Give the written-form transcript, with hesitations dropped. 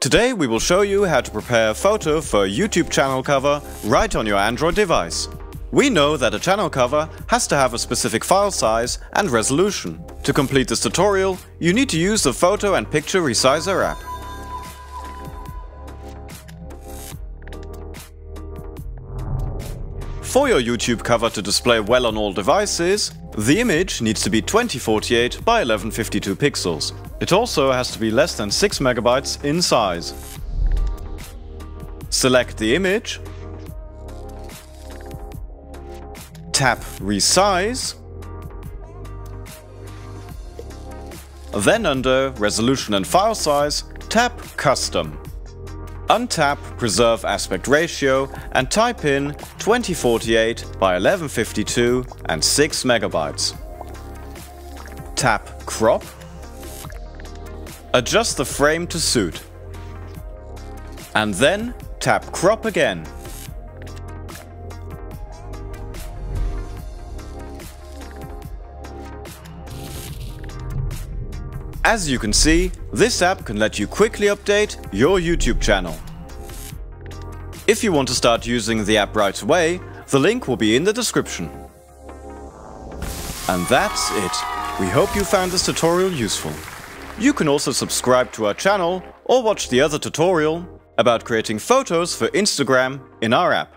Today we will show you how to prepare a photo for a YouTube channel cover right on your Android device. We know that a channel cover has to have a specific file size and resolution. To complete this tutorial, you need to use the Photo Picture Resizer app. For your YouTube cover to display well on all devices, the image needs to be 2048 by 1152 pixels. It also has to be less than 6 MB in size. Select the image, tap Resize, then under Resolution and File Size, tap Custom. Untap Preserve Aspect Ratio and type in 2048 by 1152 and 6 MB. Tap Crop. Adjust the frame to suit. And then tap Crop again. As you can see, this app can let you quickly update your YouTube channel. If you want to start using the app right away, the link will be in the description. And that's it. We hope you found this tutorial useful. You can also subscribe to our channel or watch the other tutorial about creating photos for Instagram in our app.